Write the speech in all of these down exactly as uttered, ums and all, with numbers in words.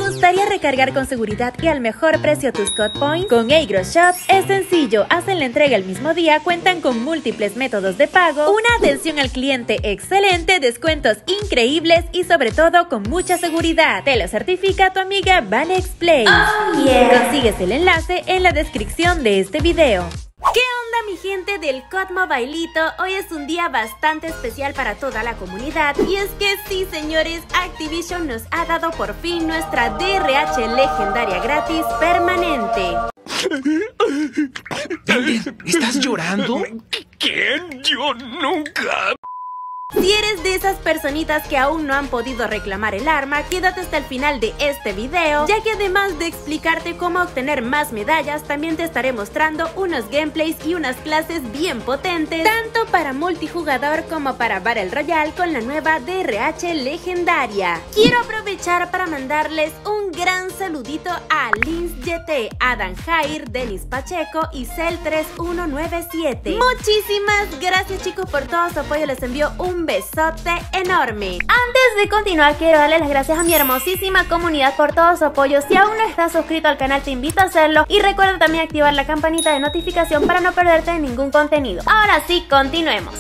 gustaría recargar con seguridad y al mejor precio tus C O D Points? Con AgroShop es sencillo, hacen la entrega el mismo día, cuentan con múltiples métodos de pago, una atención al cliente excelente, descuentos increíbles y sobre todo con mucha seguridad. Te lo certifica tu amiga VanExPlay. Oh, yeah. Consigues el enlace en la descripción de este video. ¿Qué onda mi gente del C O D Mobilito? Hoy es un día bastante especial para toda la comunidad y es que sí señores, Activision nos ha dado por fin nuestra D R H legendaria gratis permanente. ¿Estás llorando? ¿Quién? Yo nunca. Si eres de esas personitas que aún no han podido reclamar el arma, quédate hasta el final de este video, ya que además de explicarte cómo obtener más medallas, también te estaré mostrando unos gameplays y unas clases bien potentes, tanto para multijugador como para Battle Royale con la nueva D R H legendaria. Quiero aprovechar para mandarles un gran saludito a LinzGT, Adam Jair, Denis Pacheco y Cel tres uno nueve siete. Muchísimas gracias chicos por todo su apoyo, les envío un Un besote enorme. Antes de continuar quiero darle las gracias a mi hermosísima comunidad por todo su apoyo. Si aún no estás suscrito al canal te invito a hacerlo y recuerda también activar la campanita de notificación para no perderte de ningún contenido. Ahora sí, continuemos.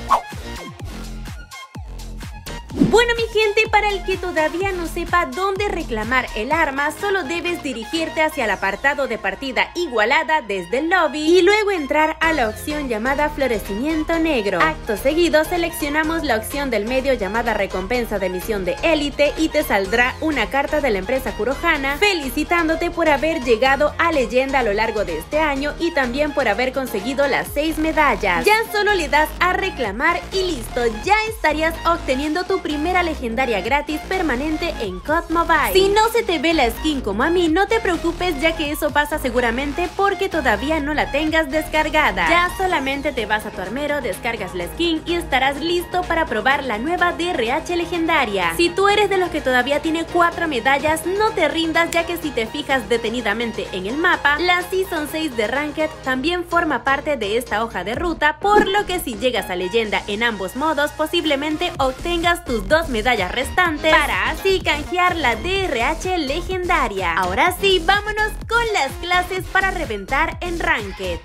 Bueno mi gente, para el que todavía no sepa dónde reclamar el arma, solo debes dirigirte hacia el apartado de partida igualada desde el lobby y luego entrar a la opción llamada florecimiento negro. Acto seguido seleccionamos la opción del medio llamada recompensa de misión de élite y te saldrá una carta de la empresa Kurohana felicitándote por haber llegado a leyenda a lo largo de este año y también por haber conseguido las seis medallas. Ya solo le das a reclamar y listo, ya estarías obteniendo tu primera legendaria gratis permanente en C O D Mobile. Si no se te ve la skin como a mí, no te preocupes ya que eso pasa seguramente porque todavía no la tengas descargada. Ya solamente te vas a tu armero, descargas la skin y estarás listo para probar la nueva D R H legendaria. Si tú eres de los que todavía tiene cuatro medallas, no te rindas ya que si te fijas detenidamente en el mapa, la Season seis de Ranked también forma parte de esta hoja de ruta, por lo que si llegas a leyenda en ambos modos, posiblemente obtengas tus dos medallas restantes para así canjear la D R H legendaria. Ahora sí, vámonos con las clases para reventar en Ranked.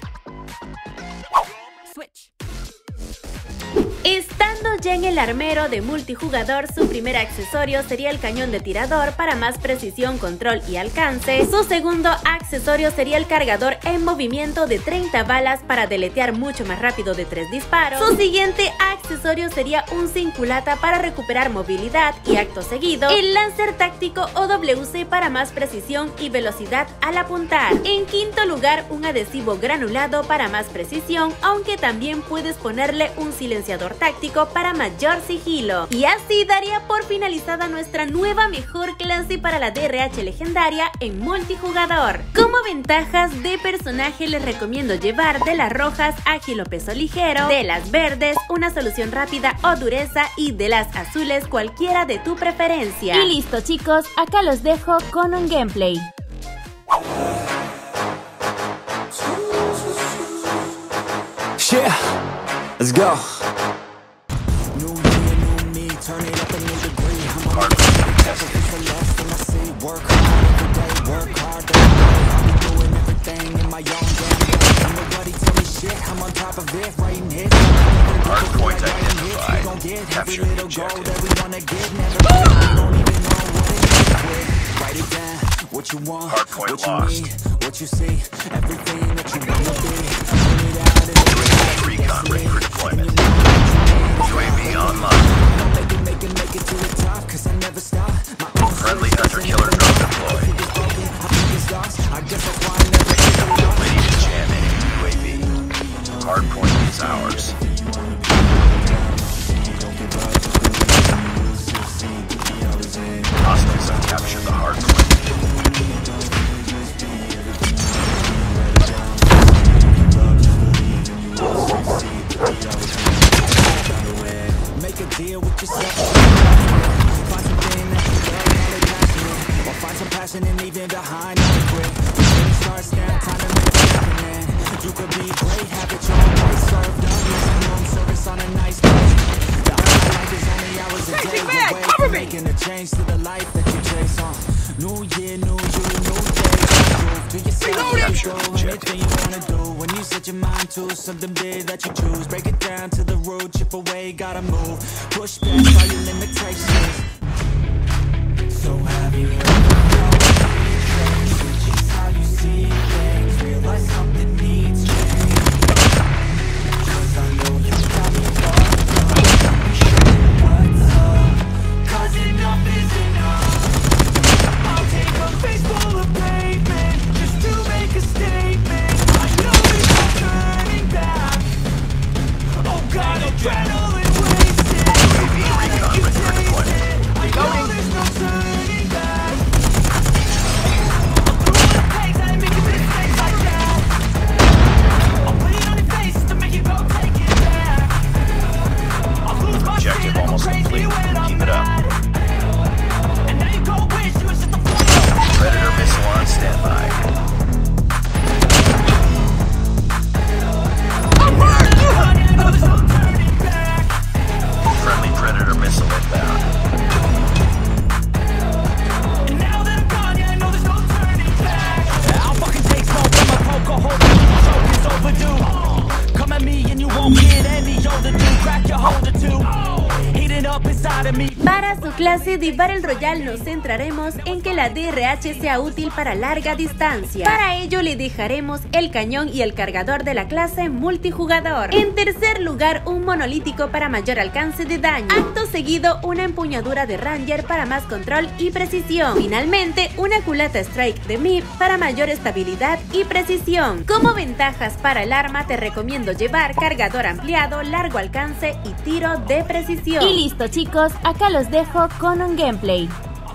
Switch. Estando ya en el armero de multijugador, su primer accesorio sería el cañón de tirador para más precisión, control y alcance. Su segundo accesorio sería el cargador en movimiento de treinta balas para deletear mucho más rápido de tres disparos. Su siguiente accesorio sería un cinculata para recuperar movilidad y acto seguido el láser táctico o W C para más precisión y velocidad al apuntar. En quinto lugar, un adhesivo granulado para más precisión, aunque también puedes ponerle un silenciador táctico para mayor sigilo. Y así daría por finalizada nuestra nueva mejor clase para la D R H legendaria en multijugador. Como ventajas de personaje les recomiendo llevar de las rojas ágil o peso ligero, de las verdes una solución rápida o dureza y de las azules cualquiera de tu preferencia. Y listo chicos, acá los dejo con un gameplay. Yeah, let's go. Hardpoint identified. Capture the objective. Hardpoint lost. What you see, everything that you want to be. Recon ready for deployment. U A V online. Friendly hunter killer drone deployed. Ready to jam enemy U A V. Hardpoint is ours. Hostiles have captured the hardpoint. Make a deal with yourself. Find something that you love, call it passionate. Or find some passion and leave it behind. Never quit. When it starts now, time to make it happen. You could be great, have it your own way. Served up, listen room service on a nice day. The highlight is only hours a day away from making a change to the life that you chase on. New year, new you, new day. Do yourself, do anything you wanna do. When you set your mind to something big that you choose, break it down to the root, chip away, gotta move. Push back all your limitations. So have you ever felt switches how you see things? Realize something needs change. Cause I know you got me fucked up. You show me what's up, cause enough is enough. I'll take a face full of pavement just to make a statement. I know there's no turning back. Oh God, adrenaline wasted. I can taste it. I know there's no turning back. I'll throw all the takes, I ain't making mistakes like that. I'll put it on your face to make you go take it back. I'll lose my shit and go crazy when I'm mad. And now you go wish you was just a fool. Predator missile on standby. Friendly Predator missile inbound. And now that I'm gone, yeah, I know there's no turning back. I'll fucking take smoke from my poker hole. Joke is overdue. Come at me and you won't get any older, dude. Crack your holder too. Heating up inside of me. Para su clase de Battle Royale nos centraremos en que la D R H sea útil para larga distancia. Para ello le dejaremos el cañón y el cargador de la clase multijugador. En tercer lugar, un monolítico para mayor alcance de daño. Acto seguido, una empuñadura de Ranger para más control y precisión. Finalmente, una culata Strike de M I P para mayor estabilidad y precisión. Como ventajas para el arma te recomiendo llevar cargador ampliado, largo alcance y tiro de precisión. Y listo chicos, acá los dejo con un gameplay.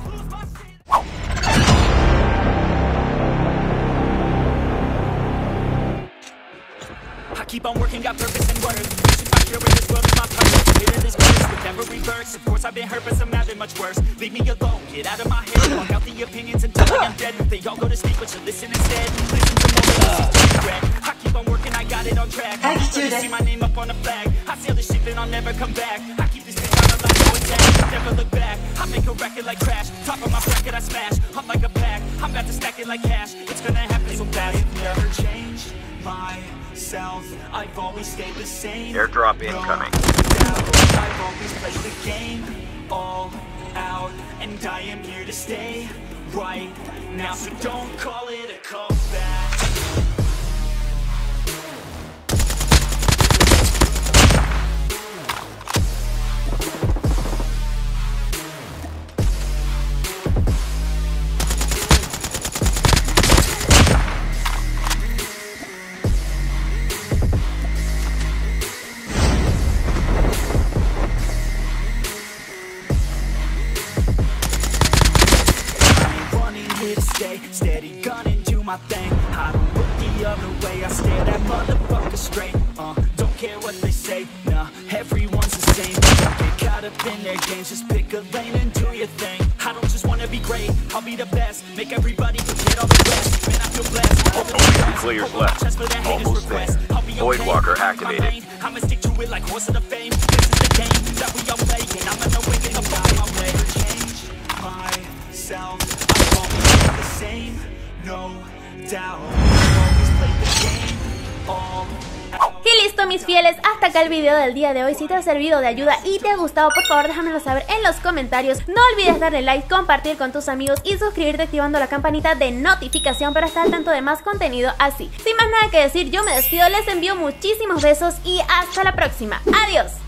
I keep on working, got purpose and worth. Reaching my cure in this world is my purpose. Here in this curse with never reverse. Of course I've been hurt, but some have been much worse. Leave me alone, get out of my head. Walk out the opinions until I am dead. They all go to sleep, but you listen instead. Listen to more than to regret. I keep on working, I got it on track. I'm gonna see my name up on the flag. I sail the ship and I'll never come back. I keep this bitch on a life, no attack. Never look back. I make a record like Crash. Top of my bracket, I smash. I'm like a pack. I'm about to stack it like cash. It's gonna happen so fast. Never change myself. I've always stayed the same. Airdrop incoming. I've always played the game all out, and I am here to stay right now. So don't call it a comeback. Steady gunning, do my thing. I don't look the other way. I stare that motherfucker straight. Uh, don't care what they say. Nah, everyone's the same. Don't get caught up in their games. Just pick a lane and do your thing. I don't just wanna be great. I'll be the best. Make everybody forget all the rest. Man, I feel blessed. Over the Two players left. Almost there. Void Walker activated. I'ma stick to it like horse of the fame. This is the game that we all play, and I'm gonna win it up on my way. Change myself. I've always been the same. No doubt. I've always played the game all. Y listo mis fieles, hasta acá el video del día de hoy. Si te ha servido de ayuda y te ha gustado, por favor déjamelo saber en los comentarios. No olvides darle like, compartir con tus amigos y suscribirte activando la campanita de notificación para estar al tanto de más contenido así. Sin más nada que decir, yo me despido, les envío muchísimos besos y hasta la próxima. Adiós.